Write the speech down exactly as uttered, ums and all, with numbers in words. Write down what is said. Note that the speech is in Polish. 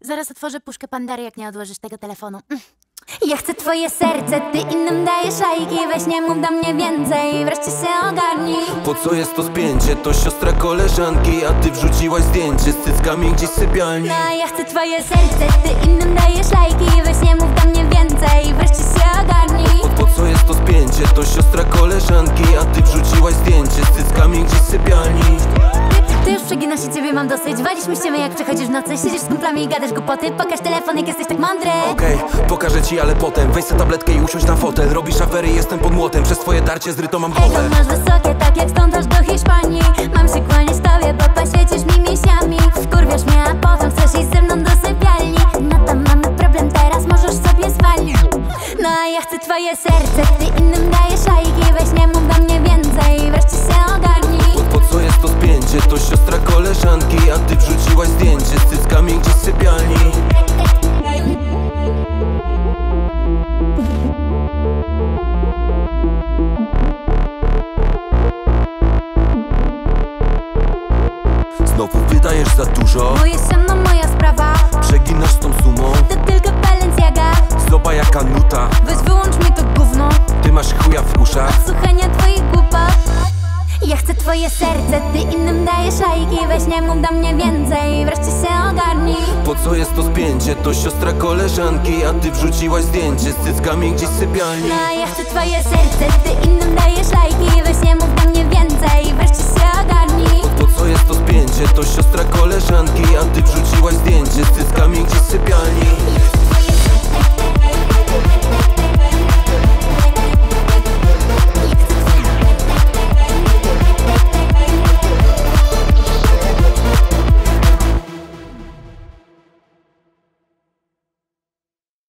Zaraz otworzę puszkę Pandory, jak nie odłożysz tego telefonu. mm. Ja chcę twoje serce, ty innym dajesz lajki. Weź nie mów do mnie więcej, wreszcie się ogarnij. Po co jest to spięcie? To siostra koleżanki, a ty wrzuciłaś zdjęcie z cyckami gdzieś w sypialni. No ja chcę twoje serce, ty innym dajesz lajki. Weź nie mów do mnie więcej, wreszcie się ogarnij. Po co jest to spięcie? To siostra koleżanki, a ty wrzuciłaś zdjęcie z cyckami gdzieś w sypialni. Ty już przeginasz i ciebie mam dosyć. Walisz mi ściemy jak przechodzisz w nocy. Siedzisz z kumplami i gadasz głupoty. Pokaż telefon, jak jesteś tak mądry. Okej, okay, pokażę ci, ale potem weź se tabletkę i usiądź na fotel. Robisz afery, jestem pod młotem. Przez twoje darcie zryto mam głowę. Ego masz wysokie, tak jak stąd aż do Hiszpanii. Mam się kłaniać tobie, bo pasiecisz mi mięśniami. Wkurwiasz mnie, a potem chcesz iść ze mną do sypialni. No to mamy problem, teraz możesz sobie zwalić. No a ja chcę twoje serce, ty innym dajesz lajki. Weź nie mów do mnie więcej, wreszcie się ogarnij. Po co jest to spięcie? To siostra koleżanki, a ty wrzuciłaś zdjęcie z cyckami gdzieś w sypialni. Znowu wydajesz za dużo. Bo jest ze mną moja sprawa. Przeginasz z tą sumą. To tylko Balenciaga. Zobacz jaka nuta. Weź wyłącz mi to gówno. Ty masz chuja w uszach. Słuchania twoich głupot. Ja chcę twoje serce, ty innym dajesz lajki. Weź nie mów do mnie więcej, wreszcie się ogarnij. Po co jest to spięcie? To siostra koleżanki, a ty wrzuciłaś zdjęcie z cyckami gdzieś w sypialni. No a ja chcę twoje serce, ty innym dajesz lajki. Weź nie mów do mnie więcej, wreszcie się ogarnij. Po co jest to spięcie? To siostra koleżanki, a ty wrzuciłaś zdjęcie z cyckami gdzieś w sypialni.